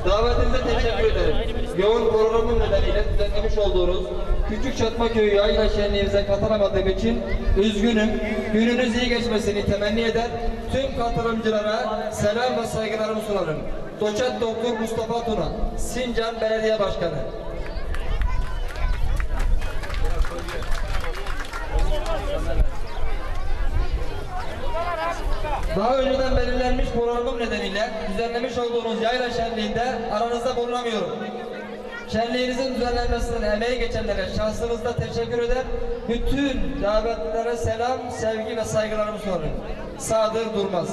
Davetinize teşekkür ederim. Yoğun programın nedeniyle düzenlemiş olduğunuz Küçükçatma Köyü yayla şenliğimize katılamadığım için üzgünüm. Gününüz iyi geçmesini temenni eder. Tüm katılımcılara selam ve saygılarımı sunarım. Doçent Doktor Mustafa Tuna, Sincan Belediye Başkanı. Daha önceden belirlenmiş programım nedeniyle düzenlemiş olduğunuz yayla şenliğinde aranızda bulunamıyorum. Şenliğinizin düzenlenmesine emeği geçenlere şahsınızda teşekkür eder. Bütün davetlilere selam, sevgi ve saygılarımı sunarım. Sadır Durmaz.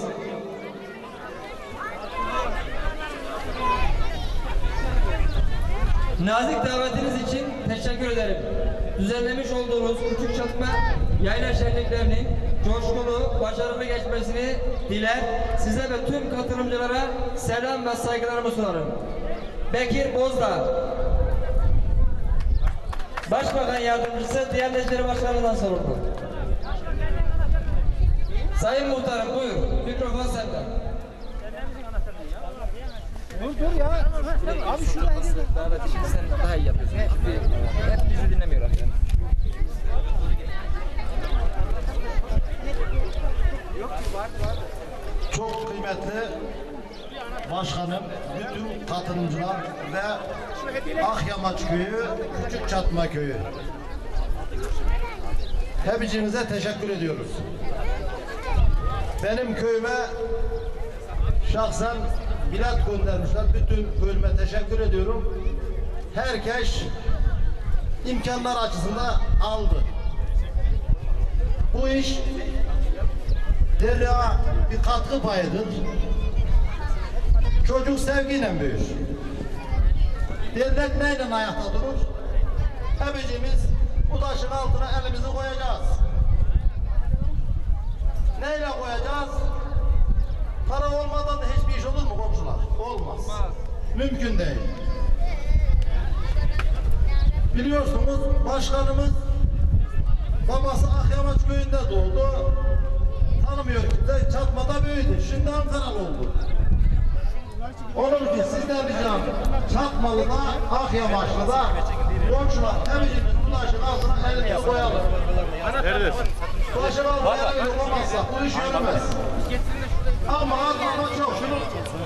Nazik davetiniz için teşekkür ederim. Düzenlemiş olduğunuz Küçükçatma yayla şenliklerinin coşkulu, başarılı geçmesini diler. Size ve tüm katılımcılara selam ve saygılarımı sunarım. Bekir Bozdağ, Başbakan Yardımcısı, Diyanet İşleri Başkanı'ndan sorumlu. Sayın Muhtarım buyur, mikrofon sende. Dur ya. Abi şuraya gel. Davet işini sen daha iyi yapıyorsun. Hep bizi dinlemiyorlar yani. Çok kıymetli başkanım, bütün katılımcılar ve Akyamaç Köyü, Küçükçatma Köyü. Hepinize teşekkür ediyoruz. Benim köyüme şahsen bilet göndermişler. Bütün köyüme teşekkür ediyorum. Herkes imkanlar açısından aldı. Bu iş derneğe bir katkı payıdır. Çocuk sevgiyle büyür. Dernek neyle ayakta durur? Hepimiz bu taşın altına elimizi koyacağız. Neyle koyacağız? Para olmadan da hiçbir iş olur mu komşular? Olmaz. Mümkün değil. Biliyorsunuz başkanımız babası Akyamaç Köyü'nde doğdu. Tanımıyor kimse, Çatma'da büyüdü. Şimdi Ankaralı oldu. Onun için sizden ricam Çatmalı'da, Akyamaçlı'da komşular hepimiz bu taşın altına elimizi koyalım. Neredesin? Taşın altına elimizi koymazsak bu iş yürümez. Ama çok şunu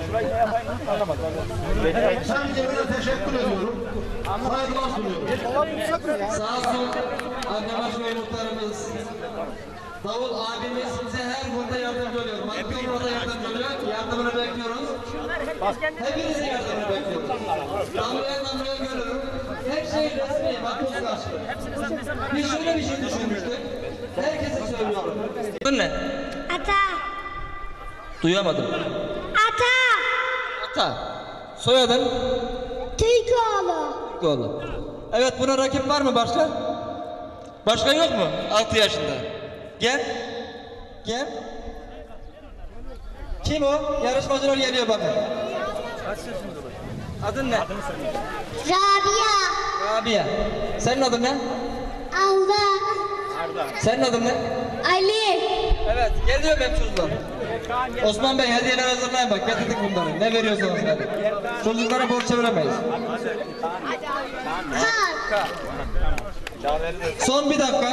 Hemcemine teşekkür ediyorum. Saygılar sunuyorum. Sağ olsun Akyamaç Köyü muhtarımız Davul abimiz bize her konuda yardımcı oluyor. Maddi konuda yardımcı oluyor. Yardımını bekliyoruz. Hepinizin yardımını bekliyoruz. Damlaya görüyorum. Her şey resmi, makbuz karşılığı. Biz şöyle bir şey düşünmüştük. Herkese söylüyorum. Bu ne? Ata. Duyamadım. Ata. Ata. Soyadın? Türkoğlu. Türkoğlu. Evet, buna rakip var mı başka? Başka yok mu? 6 yaşında. Gel. Gel. Kim o? Yarışmacılar geliyor bakın. Kaç yaşında? Adın ne? Rabia. Rabia. Senin adın ne? Arda. Senin adın ne? Ali. Evet, geliyor hep çocuklar. Osman Bey hediyeler hazırlayın bak, getirdik bunları. Ne veriyorsanız verin. Çocuklara borç çeviremeyiz. Kar. Son bir dakika.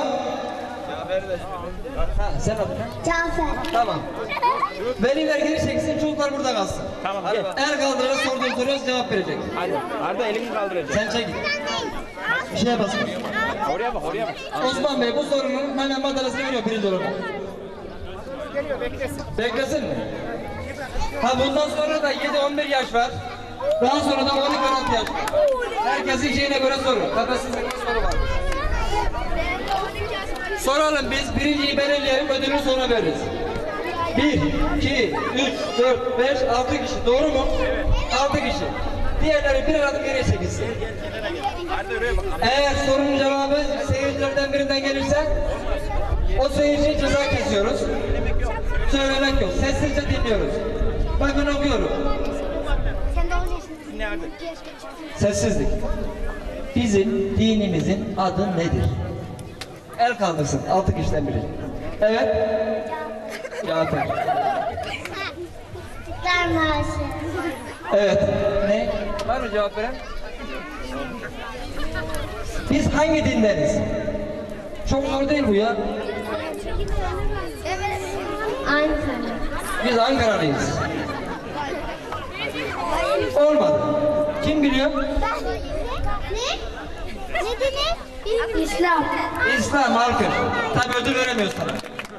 Ha, sen adın ne? Cafer. Tamam. Veliler geri çeksin, çocuklar burada kalsın. Tamam. El kaldırır, sorduğunu soruyoruz, cevap verecek. Hadi. Arda elini kaldıracak. Sen çek. Bir şeye basın. Oraya bak, oraya bak. Osman Bey bu sorunun hemen madalyasını veriyor birinci olarak. Geliyor beklesin. Beklesin mi? Ha, bundan sonra da 7-11 yaş var. Daha sonra da 12-16 yaş var. Herkesin şeyine göre soru. Kafasında bir soru var. Soralım biz, birinciyi belirleyelim, ödülünü sonra veririz. 1, 2, 3, 4, 5, 6 kişi. Doğru mu? Evet. 6 kişi. Diğerleri bir adım geriye çekilsin. Eğer sorunun cevabı seyircilerden birinden gelirse o seyirciye ceza kesiyoruz. Söylemek yok. Sessizce dinliyoruz. Bakın okuyorum. Sen de 10 yaşındasın. Sessizlik. Bizim dinimizin adı nedir? El kaldırsın. 6 kişiden biri. Evet. Cafer. İstiklal Marşı. Evet. Ne? Var mı cevap veren? Biz hangi dindeniz? Çok zor değil bu ya. Ankara. Biz Ankaralıyız. Olmadı. Kim biliyor? Ne? Ne dini? İslam. İslam halkı. Tabii ödül veremiyoruz sana.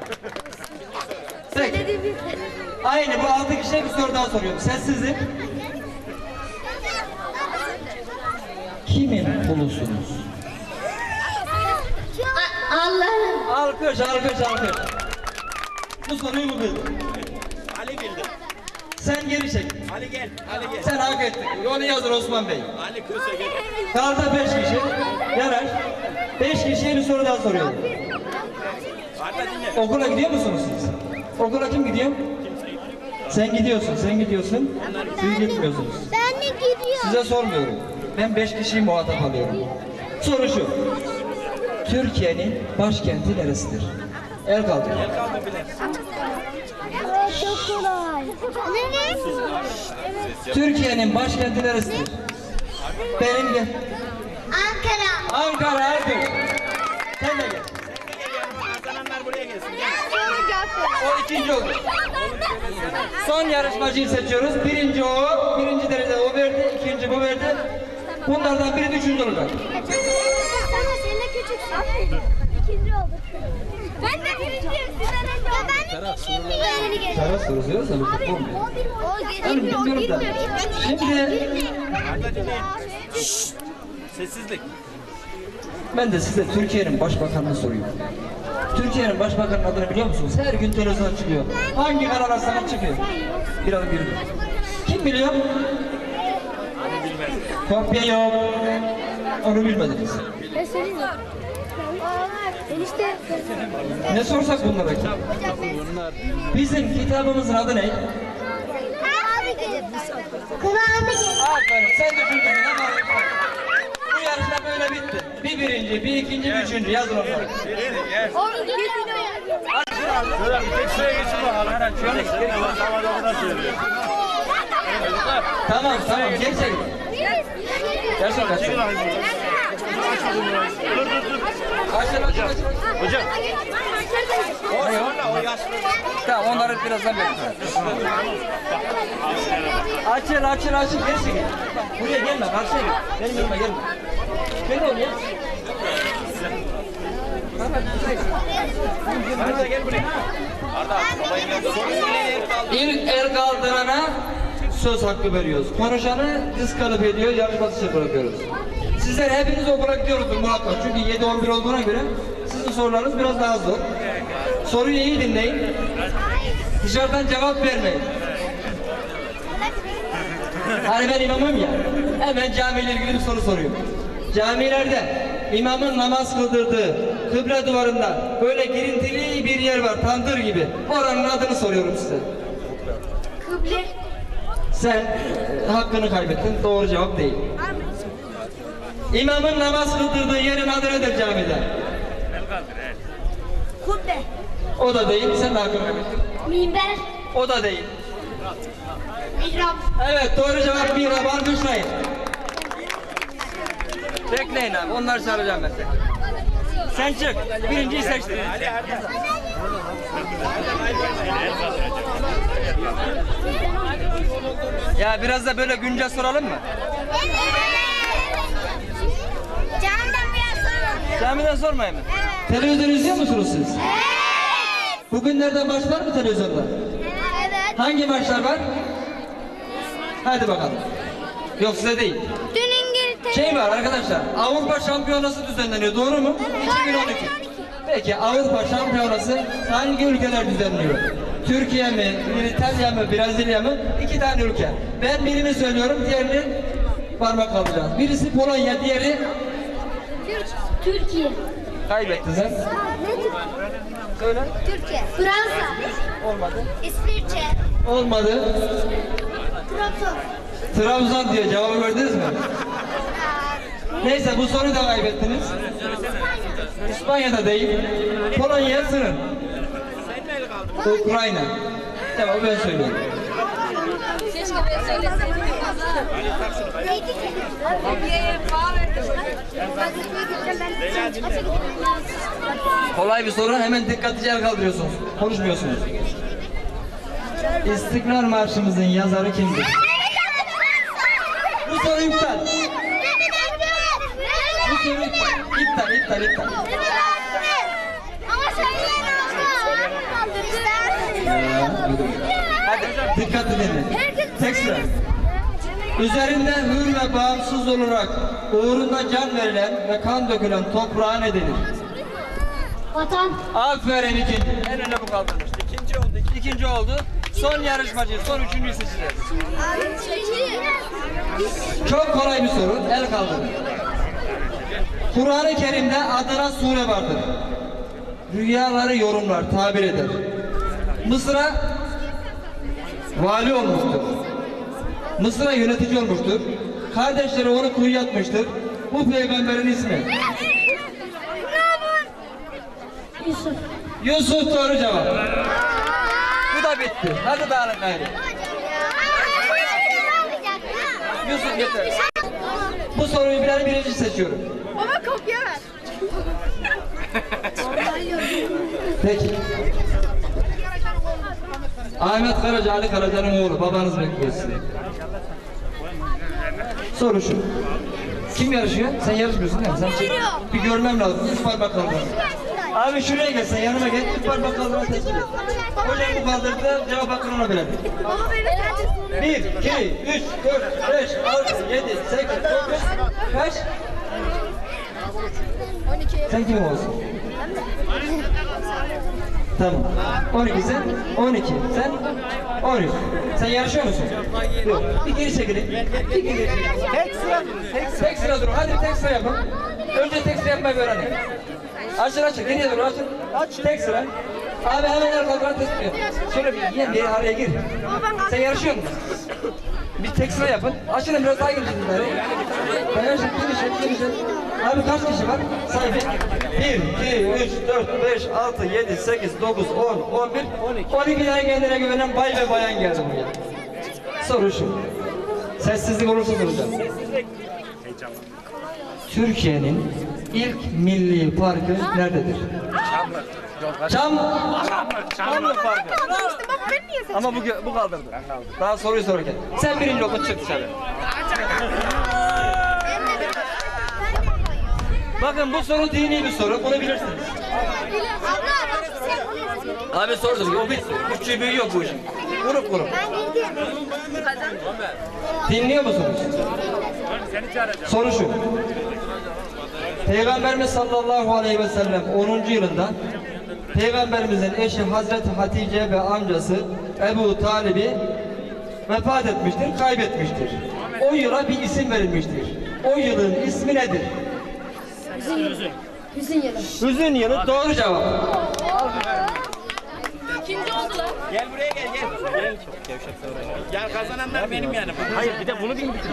Peki. Aynı bu 6 kişiye bir soru daha soruyorum. Sessizlik. Kimin kulusunuz? Allah'ım. Alkış, alkış, alkış. Bu soruyu mu bildin? Ali bildi. Sen geri çek. Ali gel. Ali gel. Sen hak ettin. Onu yazın Osman Bey. Ali Köse gel. Kaldı 5 kişi. Yarar. 5 kişiye bir soru daha soruyorum. Arda dinle. Okula gidiyor musunuz siz? Okula kim gidiyor? Sen gidiyorsun, sen gidiyorsun. Siz gitmiyorsunuz. Ben de gidiyorum. Size sormuyorum. Ben 5 kişiyi muhatap alıyorum. Soru şu. Türkiye'nin başkenti neresidir? El kaldır. Çok kolay. Ne? Türkiye'nin başkenti neresidir? Benim gel. Ankara. Ankara Erbil. Sen de gel. Kazananlar buraya gelsin. O ikinci oldu. Son yarışmacıyı seçiyoruz. Birinci o, birinci derece o verdi, ikinci bu verdi. Bunlardan biri üçüncü olacak. Sen de küçüksün. İkinci olduk. Ben de birinciyim. Sizden önce o. Ben de ikinciyim. Sana soruyoruz ama Abi olmuyor. o Ben girmiyor. bilmiyorum da. Şimdi Arda dinle. Sessizlik. ben de size Türkiye'nin başbakanını soruyorum. Türkiye'nin başbakanının adını biliyor musunuz? Her gün televizyona çıkıyor. Hangi kanal sana çıkıyor? Biraz bir. Kim biliyor? Kopya yok. Onu bilmediniz. Ben söyleyeyim mi? Enişte. Ne sorsak bunlara ki? Bizim kitabımızın adı ne? Abi gelip. Kulağına gelip. Aferin sen düşündün ama bu yarışma böyle bitti. Bir birinci, bir ikinci, bir üçüncü yazın onları. Onu getiriyor. Şöyle bir tek şuraya geçin bakalım. Şöyle havada o kadar söylüyor. Tamam tamam gerçek. Gerçek Çekil gerçek. bakayım. Dur dur dur. Açın. Hocam. O sonra o yaşlı. Tamam onları birazdan bekliyorum. Açın gerçek. Buraya gelme karşıya gel. Benim yanıma gelme. Gel oğlum ya. Arda gel buraya. Arda babayın yanında soru İlk el kaldırana söz hakkı veriyoruz. Konuşanı diskalifi ediyor, yarışma dışı bırakıyoruz. Sizler hepiniz okula gidiyorsunuz muhakkak. Çünkü 7-11 olduğuna göre sizin sorularınız biraz daha zor. Soruyu iyi dinleyin. Dışarıdan cevap vermeyin. Hani ben imamım ya, hemen camiyle ilgili bir soru soruyorum. Camilerde imamın namaz kıldırdığı kıble duvarında böyle girintili bir yer var, tandır gibi. Oranın adını soruyorum size. Kıble. Sen hakkını kaybettin, doğru cevap değil. İmamın namaz kıldırdığı yerin adı nedir camide? Kubbe. O da değil, sen de hakkını kaybettin. Minber. O da değil. Mihrap. Evet, doğru cevap mihrap, alkışlayın. Bekleyin abi, onları çağıracağım ben seni. Sen çık, birinciyi seçtin. Ya biraz da böyle güncel soralım mı? Camdan biraz sonra. Camiden sormayın mı? Televizyon izliyor musunuz siz? Evet. Bugünlerden maç var mı televizyonda? Evet. Hangi maçlar var? Hadi bakalım. Yok size değil. Dün İngiltere. Şey var arkadaşlar, Avrupa Şampiyonası düzenleniyor, doğru mu? 2012. Peki Avrupa Şampiyonası hangi ülkeler düzenliyor? Türkiye mi, İtalya mı, Brezilya mı? 2 tane ülke. Ben birini söylüyorum, diğerini parmak kaldıracağız. Birisi Polonya, diğeri Türkiye. kaybettin sen. Söyle. Türkiye. Fransa. Olmadı. İsviçre. Olmadı. Trabzon. Trabzon diyor, cevabı gördünüz mü? Neyse bu soruyu da kaybettiniz. İspanya'da değil. Polonya'ya sınır. Ukrayna. Tamam ben söylüyorum. Keşke ben söyleseydim. Kolay bir soru, hemen dikkatlice el kaldırıyorsunuz. Konuşmuyorsunuz. İstiklal Marşımızın yazarı kimdir? Bu soru iptal. Bu soru iptal. Hadi dikkatli dinleyin. Tekrar. Üzerinde hür ve bağımsız olarak uğrunda can verilen ve kan dökülen toprağa ne denir? Vatan. Aferin ikinci. En öne bu kaldırmıştı. İkinci oldu. Son yarışmacı, son üçüncüyü seçeceğiz. Çok kolay bir soru. El kaldırın. Kur'an-ı Kerim'de adına sure vardır. Rüyaları yorumlar, tabir eder. Mısır'a vali olmuştur. Mısır'a yönetici olmuştur. Kardeşleri onu kuyuya atmıştır. Bu peygamberin ismi. Yusuf. Yusuf doğru cevap. Bu da bitti. Hadi dağılın gayrı. Yusuf yeter. Bu soruyu birinci seçiyorum. Baba kopya ver. Peki. Ahmet Karaca, Ali Karaca'nın oğlu. Babanız bekliyor sizi. Soru şu. Kim yarışıyor? Sen yarışmıyorsun değil mi? Sen bir görmem lazım. Üç parmak kaldır. Abi şuraya gel, sen yanıma gel. Üç parmak kaldırma tespit et. Hocam bu kaldırdı, cevap hakkını ona verelim. Baba benim 1, 2, 3, 4, 5, 6, 7, 8, 9, kaç? 12. Sen kim olsun? Tamam. 12 sen, 12 sen, 13. Sen yarışıyor musun? Yok. Bir geri çekilin. Bir geri çekilin. Tek sıra durun. Hadi tek sıra yapın. Önce tek sıra yapmayı öğrenin. Açın. Geriye doğru açın. Tek sıra. Abi hemen el kaldıran tespit et. Şöyle bir araya gir. Sen yarışıyor musun? Bir tek sıra yapın. Açın biraz daha girin şimdi. Girişin. Abi kaç kişi var? Say bir. 1, 2, 3, 4, 5, 6, 7, 8, 9, 10, 11, 12 tane kendine güvenen bay ve bayan geldi buraya. Soru şu. Sessizlik olursa soracağım. Türkiye'nin ilk milli parkı nerededir? Çamlı farkı. Ama bu kaldırdı. Daha soruyu sorarken. Sen birinci okun çık dışarı. Bakın bu soru dini bir soru. Bunu bilirsiniz. Abi sordum. O bitti. Küçüğü büyüğü yok bu işin. Grup. Dinliyor musunuz? Soru şu. Peygamberimiz sallallahu aleyhi ve sellem 10. yılında Peygamberimizin eşi Hazreti Hatice ve amcası Ebu Talib'i vefat etmiştir, kaybetmiştir. O yıla bir isim verilmiştir. O yılın ismi nedir? Hüzün yılı doğru cevap. İkinci oldular. Gel buraya gel. Gel kazananlar benim yanıma. Hayır bir de bunu bilmiyorum.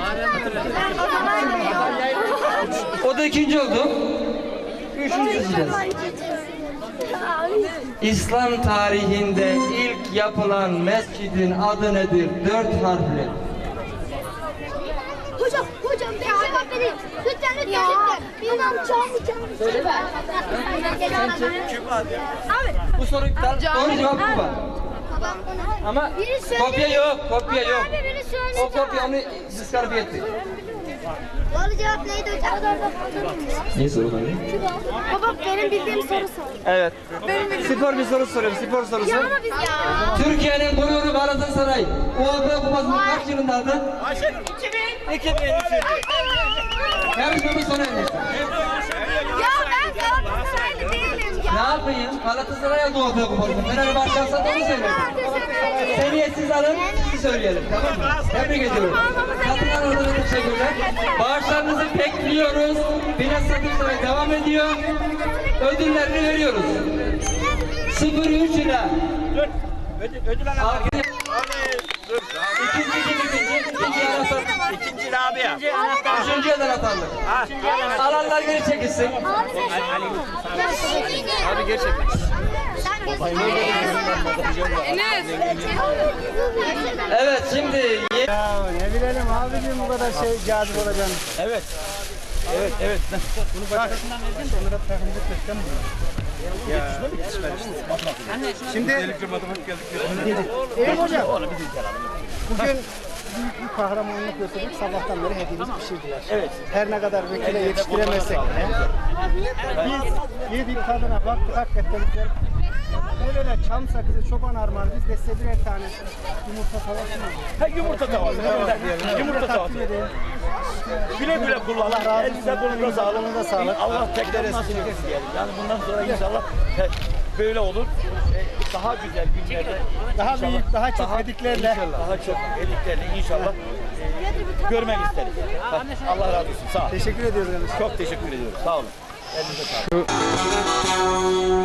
O da ikinci oldu. Üçüncü seçeceğiz. İslam tarihinde ilk yapılan mescidin adı nedir? 4 harfli. Hocam cevap vereyim. Lütfen. Bilmem çalmayacağım. Söyle ben. Abi. Bu soru iptal. Doğru cevap Kuba. Ama kopya yok. Abi biri söyle. O kopya onu diskalifiye etti. Doğru cevap neydi hocam? Ne soru var? Baba benim bildiğim soru sor. Evet. Spor bir soru soruyorum. Spor sorusu. Ya ama biz ya. Türkiye'nin gururu Galatasaray. UEFA kupasını kaç yılında aldı? 2003. Yarışmamız sona erdi. Ya ben Galatasaraylı değilim ya. Ne yapayım? Galatasaray aldı UEFA kupasını. Fenerbahçe alsa da onu söylerim. Seviyetsiz alın, sizi söyleyelim. Tamam mı? Tebrik ediyorum. Katılan orada teşekkürler. Bağışlarınızı bekliyoruz. Bilet satışları devam ediyor. Ödüllerini veriyoruz. 03 lira. Ödül alalım. İkinci Rabia. Üçüncüye de atarlık. Alanlar geri çekilsin. Abi gerçekten. Evet şimdi Ya ne bilelim abicim bu kadar şey cazip olacağını. Evet. Evet. Bunu başkasından verdin de onlara takımda keseceğim bunu. Ya. Şimdi Eyüp hocam. Bugün büyük bir kahramanlık gösterdik. Sabahtan beri hepimiz pişirdiler. Evet. Her ne kadar vekile yetiştiremezsek de biz yedik tadına baktık hakikaten güzel. Böyle çam sakızı, çoban armağanı biz de size birer tane yumurta tavası mı? Ha, yumurta tavası. Yumurta tavası. Güle güle kullan. Allah razı olsun. Elinize kolunuza sağlık. Kolunuza sağlık. Allah tekrar nasip etsin diyelim. Yani bundan sonra inşallah böyle olur. Daha güzel günlerde. Daha inşallah, büyük, daha çok ediklerle. Daha çok ediklerle inşallah görmek isteriz. Allah razı olsun. Sağ ol. Teşekkür ediyoruz. Çok teşekkür ediyoruz. Sağ olun. Elinize sağlık.